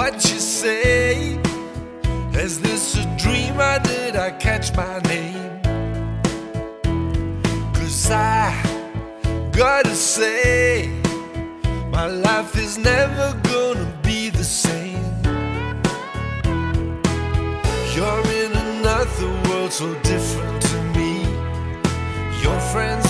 what you say. Is this a dream or did I catch my name? 'Cause I gotta say, my life is never gonna be the same. You're in another world so different to me. Your friends